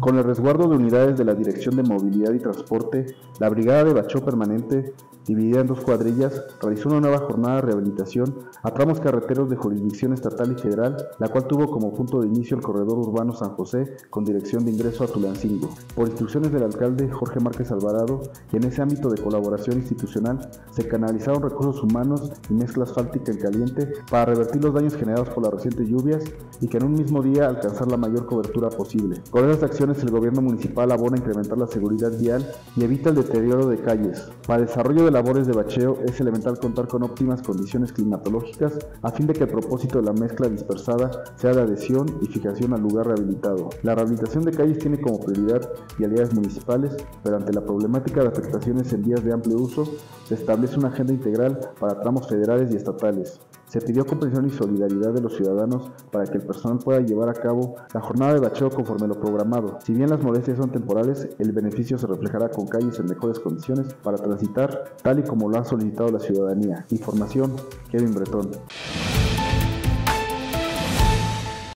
Con el resguardo de unidades de la Dirección de Movilidad y Transporte, la Brigada de Bacheo Permanente, dividida en 2 cuadrillas, realizó una nueva jornada de rehabilitación a tramos carreteros de jurisdicción estatal y federal, la cual tuvo como punto de inicio el corredor urbano San José con dirección de ingreso a Tulancingo. Por instrucciones del alcalde Jorge Márquez Alvarado, y en ese ámbito de colaboración institucional, se canalizaron recursos humanos y mezcla asfáltica en caliente para revertir los daños generados por las recientes lluvias y que en un mismo día alcanzar la mayor cobertura posible. Con esas acciones el gobierno municipal abona incrementar la seguridad vial y evita el deterioro de calles. Para el desarrollo de labores de bacheo es elemental contar con óptimas condiciones climatológicas a fin de que el propósito de la mezcla dispersada sea de adhesión y fijación al lugar rehabilitado. La rehabilitación de calles tiene como prioridad vialidades municipales, pero ante la problemática de afectaciones en vías de amplio uso, se establece una agenda integral para tramos federales y estatales. Se pidió comprensión y solidaridad de los ciudadanos para que el personal pueda llevar a cabo la jornada de bacheo conforme lo programado. Si bien las molestias son temporales, el beneficio se reflejará con calles en mejores condiciones para transitar, tal y como lo ha solicitado la ciudadanía. Información, Kevin Bretón.